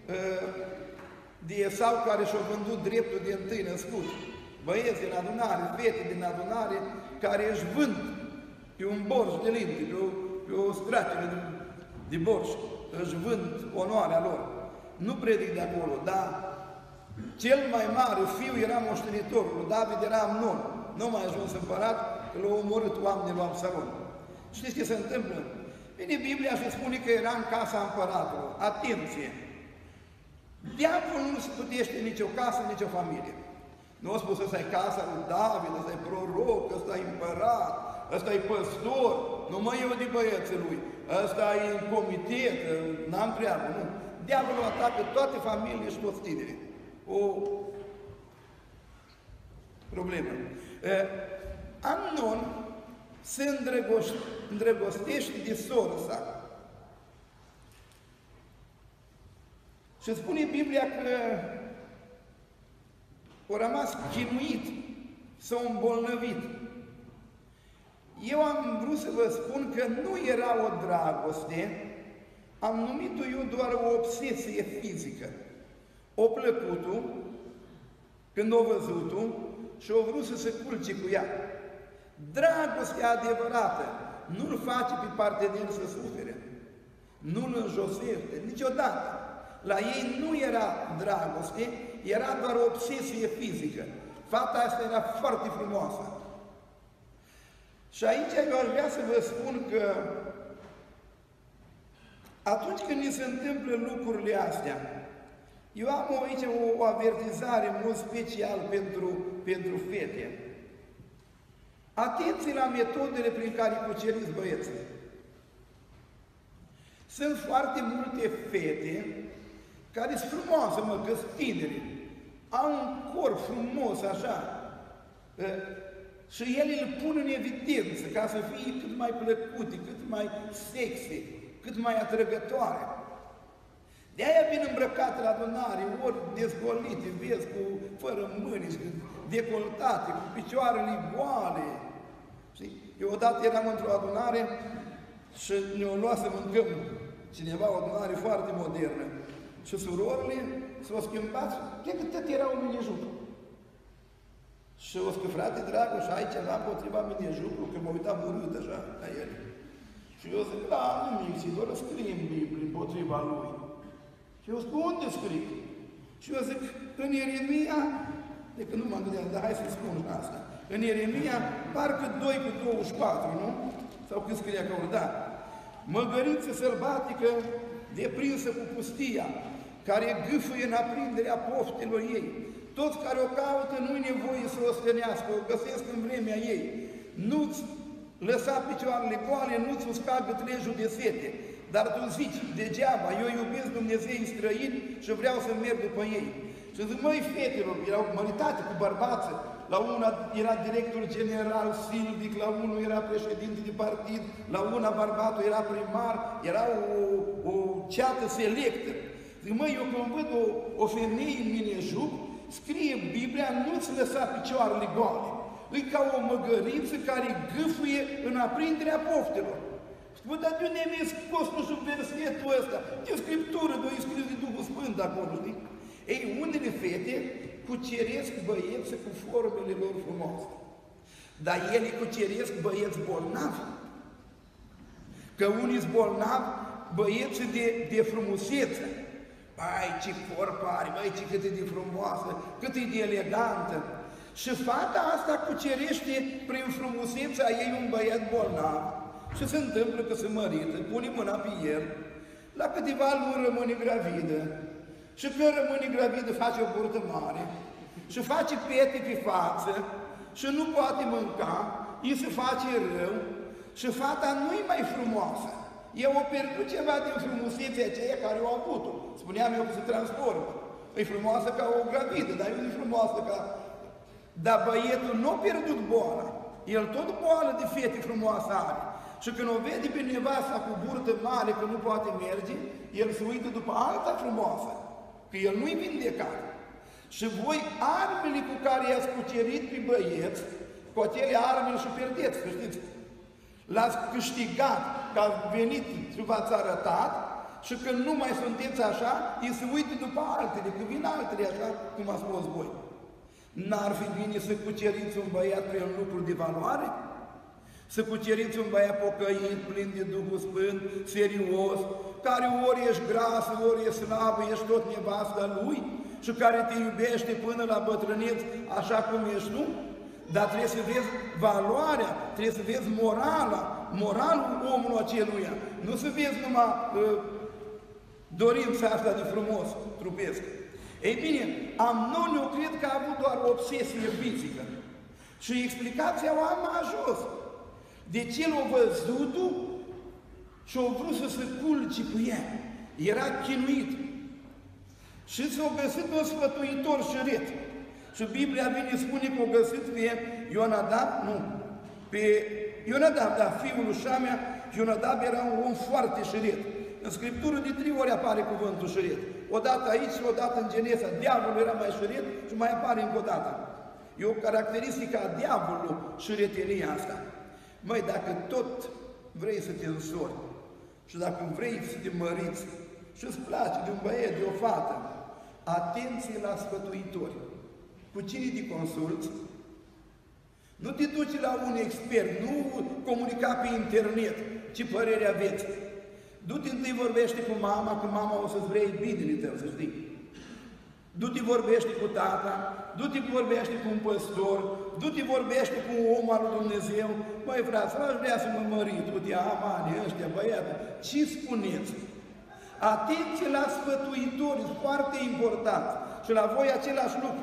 Speaker 1: de Esau care și-a vândut dreptul de întâi născut. Băieți din adunare, fete din adunare, care își vând pe un borș de linte, pe o, pe o stracină de, de borș. își vând onoarea lor. Nu predic de acolo, dar cel mai mare fiu era moștenitorul, David era Amnon, nu mai ajuns împărat, că l-au omorât oamenii lui Absalom. Știți ce se întâmplă? Vine Biblia și spune că era în casa împăratului. Atenție! Diavolul nu se putește nicio casă, nicio familie. Nu a spus ăsta e casa lui David, ăsta e proroc, ăsta e împărat, ăsta e păstor, numai eu de băieții lui, ăsta e în comitet, n-am treabă, nu. Diavolul atacă toate familiile și toți tinerii. O problemă. Amnon se îndrăgostește de sora sa. Și spune Biblia că a rămas chinuit, s-a îmbolnăvit. Eu am vrut să vă spun că nu era o dragoste, am numit-o eu doar o obsesie fizică. O plăcut-o, când o văzut-o, și o vrut să se culce cu ea. Dragostea adevărată nu-l face pe partener să sufere, nu-l înjosește, niciodată. La ei nu era dragoste, era doar o obsesie fizică. Fata asta era foarte frumoasă. Și aici eu aș vrea să vă spun că atunci când ni se întâmplă lucrurile astea, eu am aici o, o avertizare în mod special pentru, pentru fete. Atenție la metodele prin care cuceriți băieții. Sunt foarte multe fete care sunt frumoase, mă, că sunt tineri, au un corp frumos, așa, și ele îl pun în evidență ca să fie cât mai plăcute, cât mai sexy, cât mai atrăgătoare. De-aia vin îmbrăcate la adunare, ori dezgolite, vezi, cu, fără mâini, decoltate, cu picioarele goale. Știi? Eu odată eram într-o adunare și ne-o luat să mâncăm cineva, o adunare foarte modernă. Și surorile s-au schimbat, cred că tot erau în minijup. Și o că, frate dragă, și ai ceva împotriva minijucului, că mă uitam urât așa la el. Și eu zic, da, nimic, și doar scrie în Biblie împotriva lui. Și eu zic, unde scrie? Și eu zic, în Ieremia, de că nu m-am gândit, dar hai să spun asta. În Ieremia, parcă doi cu douăzeci și patru, nu? Sau când scrie acolo, da. Măgăriță sălbatică, deprinsă cu pustia, care gâfâie în aprinderea poftelor ei. Toți care o caută nu-i nevoie să o stănească, o găsesc în vremea ei. Nu-ți lăsa picioarele goale, nu-ți usca gâtlejul de sete. Dar tu zici, degeaba, eu iubesc Dumnezeii străini și vreau să merg după ei. Și zic, măi, fetelor, erau măritate cu bărbață, la una era director general silvic, la unul era președinte de partid, la una bărbatul era primar, era o, o ceată selectă. Zic, măi, eu când văd o, o femeie în minejup, scrie Biblia, nu-ți lăsa picioarele goale. E ca o măgăriță care gâfâie în aprinderea poftelor. Spune, dar de unde mi-ai scos, nu știu, versetul ăsta? De o scriptură, de o scris de Duhul Sfânt acolo, știi? Ei, unele fete cuceresc băieți cu formele lor frumoase. Dar ele cuceresc băieți bolnavi. Că unii sunt bolnavi, băieții de, de frumusețe. Băi, ce corp are, băi, ce cât e de frumoasă, cât e de elegantă. Și fata asta cucerește prin frumusețea ei un băiat bolnav. Și se întâmplă că se mărită, pune mâna pe el, la câteva luni rămâne gravidă. Și când rămâne gravidă face o burtă mare și face pete pe față și nu poate mânca, îi se face rău și fata nu-i mai frumoasă. Eu o pierdut ceva din frumusețea aceea care o avut-o. Spuneam eu că se transformă. E frumoasă ca o gravidă, dar nu e frumoasă ca... Dar băietul nu a pierdut boala. El tot boală de fete frumoasă are. Și când o vede pe nevasta cu burtă mare că nu poate merge, el se uită după alta frumoasă. Că el nu-i vindecat. Și voi, armele cu care i-ați cucerit pe băieți, cu acele arme și pierdeți, că știți, l-ați câștigat, că ați venit și v-ați arătat, și când nu mai sunteți așa, îi se uită după altele, că vin altele așa, cum ați spus voi. N-ar fi bine să cuceriți un băiat prin lucruri de valoare? să cuceriți un băiat pocăit, plin de Duhul Sfânt, serios, care ori ești grasă, ori ești slabă, ești tot nevasta lui și care te iubește până la bătrânețe așa cum ești tu, dar trebuie să vezi valoarea, trebuie să vezi morala, moralul omului aceluia, nu să vezi numai uh, dorința asta de frumos, trupesc. Ei bine, Amnon, eu cred că a avut doar o obsesie fizică și explicația o am ajuns. Deci el a văzut-o și a vrut să se culce cu ea. Era chinuit. Și s-a găsit un sfătuitor șiret. Și Biblia vine spune că a găsit pe Ionadab, nu, pe Ionadab, da, fiul lui Șamea, și Ionadab era un om foarte șiret. În Scriptură de trei ori apare cuvântul șiret. Odată aici și odată în Genesa. Diavolul era mai șiret și mai apare încă o dată. E o caracteristică a diavolului șiretenia asta. Măi, dacă tot vrei să te însori și dacă vrei să te măriți și îți place de un băiet, de o fată, atenție la sfătuitori. Cu cine te consulți? Nu te duci la un expert, nu comunica pe internet ce părere aveți. Du-te întâi vorbește cu mama, că mama o să-ți vrei binele tău, să știi. Du-te vorbește cu tata, du-te vorbește cu un păstor, du-te vorbește cu un om al lui Dumnezeu. Măi, frate, aș vrea să mă mărit, uite, amanii ăștia, băiatul, ce spuneți? Atenție la sfătuitori, foarte important. Și la voi același lucru.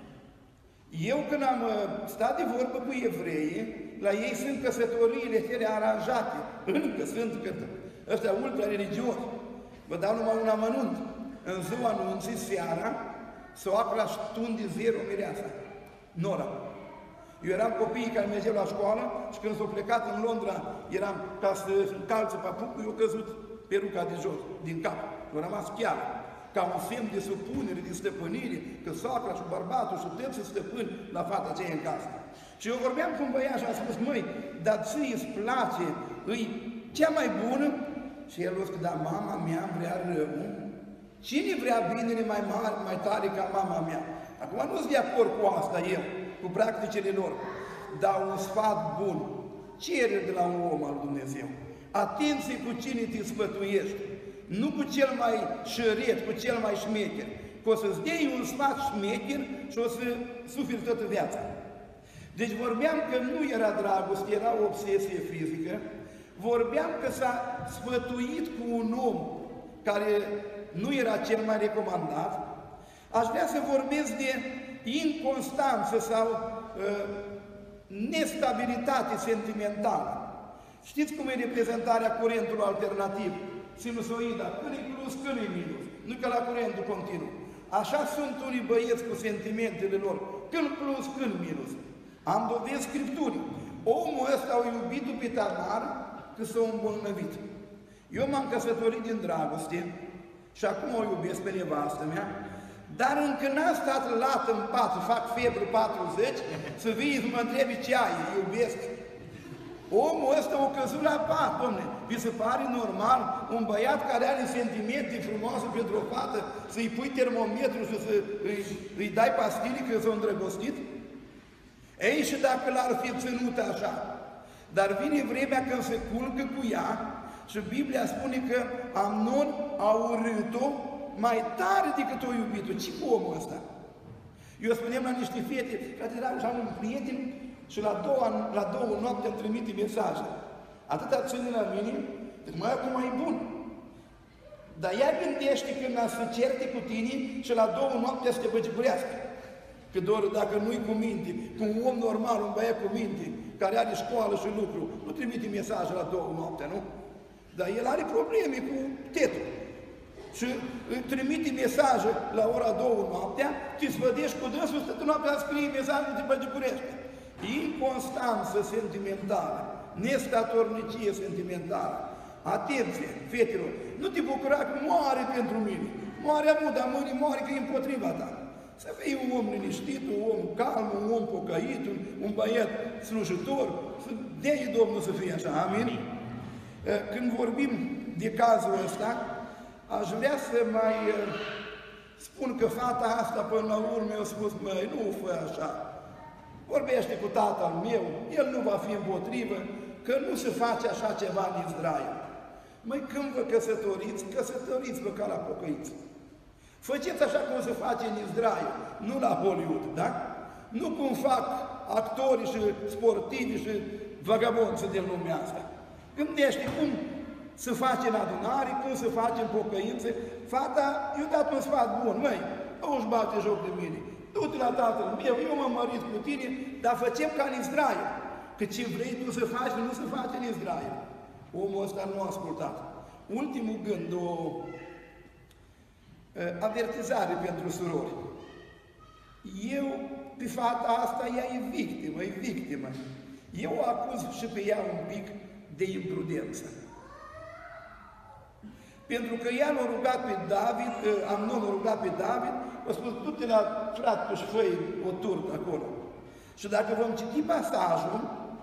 Speaker 1: Eu când am stat de vorbă cu evreii, la ei sunt căsătoriile cele aranjate, încă sunt ăștia ultra-religioși. Vă dau numai un amănunt. În ziua anunții, seara, soacra ștunde zero mireasa, Nora. Eu eram copiii care mergeau la școală și când s-au plecat în Londra, eram ca să încalță papucul, eu căzut peruca de jos, din cap. Eu am rămas chiar, ca un semn de supunere, de stăpânire, că soacra și bărbatul și tăți stăpâni la fata aceea în casă. Și eu vorbeam cu un băiat și am spus, măi, dar ție îți place, îi cea mai bună? Și el a spus, dar mama mea vrea rău. Cine vrea binele mai mare, mai tare ca mama mea? Acum nu sunt de acord cu asta eu, cu practicile lor, dar un sfat bun, cere de la un om al Dumnezeu. Atenție cu cine te sfătuiești, nu cu cel mai șăret, cu cel mai șmecher, că o să-ți dai un sfat șmecher și o să suferi toată viața. Deci vorbeam că nu era dragoste, era o obsesie fizică, vorbeam că s-a sfătuit cu un om care nu era cel mai recomandat. Aș vrea să vorbesc de inconstanță sau uh, nestabilitate sentimentală. Știți cum e reprezentarea curentului alternativ? Sinusoida, când e plus, când e minus. Nu ca la curentul continuu. Așa sunt unii băieți cu sentimentele lor, când plus, când minus. Am dovezi Scripturii. Omul ăsta a iubit-o pe Tamar că s-a îmbolnăvit. Eu m-am căsătorit din dragoste și acum o iubesc pe nevastă mea, dar încă n-a stat lat în pat, fac febră patruzeci, să vii să mă întrebi ce ai, iubesc. Omul ăsta a căzut la pat, dom'le. Vi se pare normal un băiat care are sentimente frumoase pentru o fată să-i pui termometru și să îi, îi dai pastile că s-a îndrăgostit? Ei, și dacă l-ar fi ținut așa, dar vine vremea când se culcă cu ea și Biblia spune că Amnon a urât-o mai tare decât o iubit-o. Ce cu omul ăsta? Eu spuneam la niște fete, frate dragă, și am un prieten și la două, la două noapte îmi trimite mesaje. Atâta ține la mine, zic, mai acum e bun. Dar ea gândește când a să certe cu tine și la două noapte să te băgicurească. Că doar dacă nu-i cu minte, cu un om normal, un băiat cu minte, care are școală și lucru, nu trimite mesaje la două noapte, nu? Dar el are probleme cu tetul. Și îi trimite mesaje la ora două noaptea, te svădești cu dânsul, stă tu noaptea, scrie mesaje, te băgicurește. Inconstanță sentimentală, nestatornicie sentimentală. Atenție, fetelor, nu te bucura că moare pentru mine. Moare amul, dar mâine moare că e împotriva ta. Să fii un om liniștit, un om calm, un om pocăit, un, un băiat slujitor, să dea Domnul să fie așa, amin? Când vorbim de cazul ăsta, aș vrea să mai spun că fata asta până la urmă a spus, măi, nu fă așa. Vorbește cu tatăl meu, el nu va fi împotrivă, că nu se face așa ceva în Israel. Măi, când vă căsătoriți, căsătoriți-vă ca la pocăiți. Făceți așa cum se face în Israel, nu la Hollywood, da? Nu cum fac actorii și sportivi și vagabonții din lumea asta. Gândește cum se face în adunare, cum se face în pocăință. Fata, i-a dat un sfat bun, măi, nu își bate joc de mine, du-te la tatăl meu, eu m-am mărit cu tine, dar facem ca în Israel. Că ce vrei tu să faci, nu se face în Israel. Omul ăsta nu a ascultat. Ultimul gând, o avertizare pentru surori. Eu, pe fata asta, ea e victimă, e victimă. Eu o acuz și pe ea un pic de imprudență. Pentru că ea l-a rugat pe David, Amnon l-a rugat pe David, a spus, du-te la frate și fă o turtă acolo. Și dacă vom citi pasajul,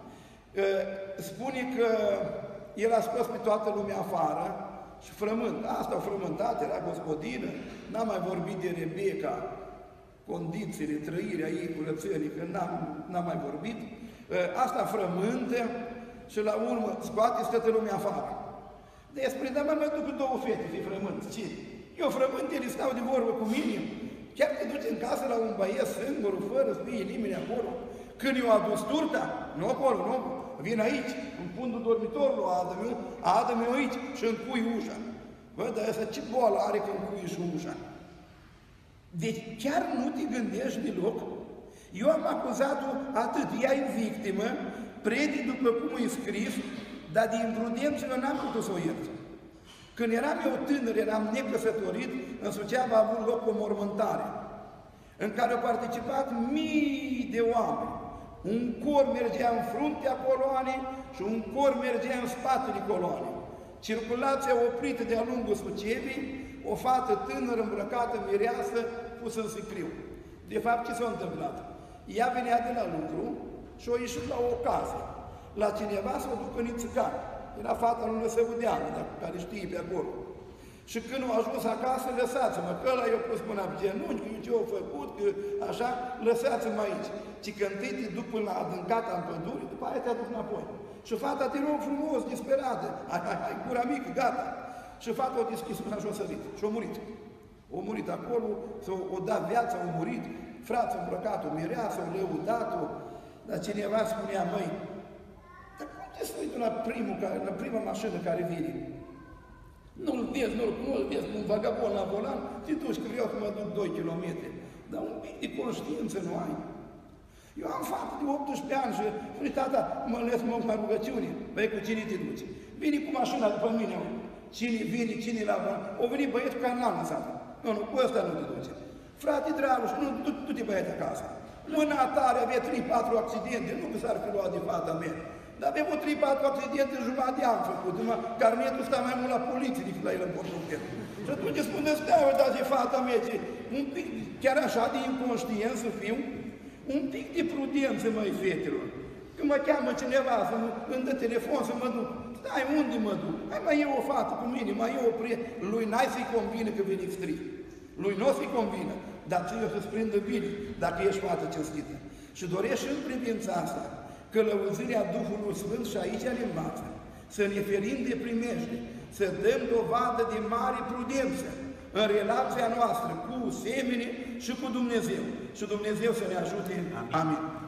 Speaker 1: spune că el a scos pe toată lumea afară și frământ. Asta o frământat, era gospodină, n-am mai vorbit de Rebecca, condițiile, trăirea ei, curățenii, că n-am mai vorbit. Asta frământă și la urmă scoate toată lumea afară. Despre, dar mă duc cu două fete, fi frământ. Ce? Eu frământ, ele stau de vorbă cu mine. Chiar te duci în casă la un băiet singur, fără să fie nimeni acolo. Când eu adus turta, nu acolo, nu, vin aici, în fundul dormitorului, adă-mi-o, adă-mi-o aici și încui ușa. Bă, dar ăsta ce boală are că încui și ușa? Deci chiar nu te gândești deloc? Eu am acuzat-o atât, ea e victimă, predic după cum e scris, dar din imprudență eu n-am putut să o iert. Când eram eu tânăr, eram necăsătorit, în Suceava a avut loc o mormântare, în care au participat mii de oameni. Un cor mergea în fruntea coloanei și un cor mergea în spatele coloanei. Circulația oprită de-a lungul Sucevii, o fată tânără îmbrăcată, mireasă, pusă în sicriu. De fapt, ce s-a întâmplat? Ea venea de la lucru și a ieșit la o ocazie. La cineva să o ducă în țăcan. Era fata lui Lăsăudeană, care știe pe acolo. Și când a ajuns acasă, lăsați-mă, că ăla i-a pus mâna pe genunchi, că ce-a făcut, că așa, lăsați-mă aici. Ci că întâi te duc până la adâncata în pădure, după aia te-a dus înapoi. Și fata, te rog frumos, disperată, hai, hai, hai, gura mică, gata. Și fata a deschis mâna și a sărit și a murit. A murit acolo, s-o dat viața, a murit, frații au îmbrăcat-o, mireasă, au lăudat-o, dar cineva spunea, măi, dar cum te să uiți la primul, la prima mașină care vine? Nu-l vezi, nu-l nu vezi, un vagabond la volan, te duci că vreau să mă duc doi kilometri, dar un pic de conștiință nu ai. Eu am fată de optsprezece ani și spune, tata, mă lăs mă la rugăciune, băi, cu cine te duci? Vine cu mașina după mine, cine vine, cine la volan, o venit băietul care n-am lăsat. Nu, nu, cu ăsta nu te duce. Frate Dragoș, nu, tu, tu te băieți acasă. Mâna tare avea trei patru accidente, nu că s-ar fi luat de fata mea. Dar avea o trei patru accidente în jumătate de an făcut. Numai carnetul sta mai mult la poliție decât la el în portofel. Și atunci spune, stai, dar de fata mea, ce, un pic, chiar așa de inconștient să fiu, un pic de prudență, măi, fetelor. Când mă cheamă cineva să mă, îmi dă telefon să mă duc, stai, unde mă duc? Hai, mai eu o fată cu mine, mai eu o prieten. Lui n-ai să-i convine că vine strig. Lui nu o să-i convină, dar ție o să-ți prindă bine dacă ești fată cinstită. Și dorești în privința asta, călăuzirea Duhului Sfânt și aici ne învață, să ne ferim de primejde, să dăm dovadă de mare prudență în relația noastră cu semenii și cu Dumnezeu. Și Dumnezeu să ne ajute. Amin.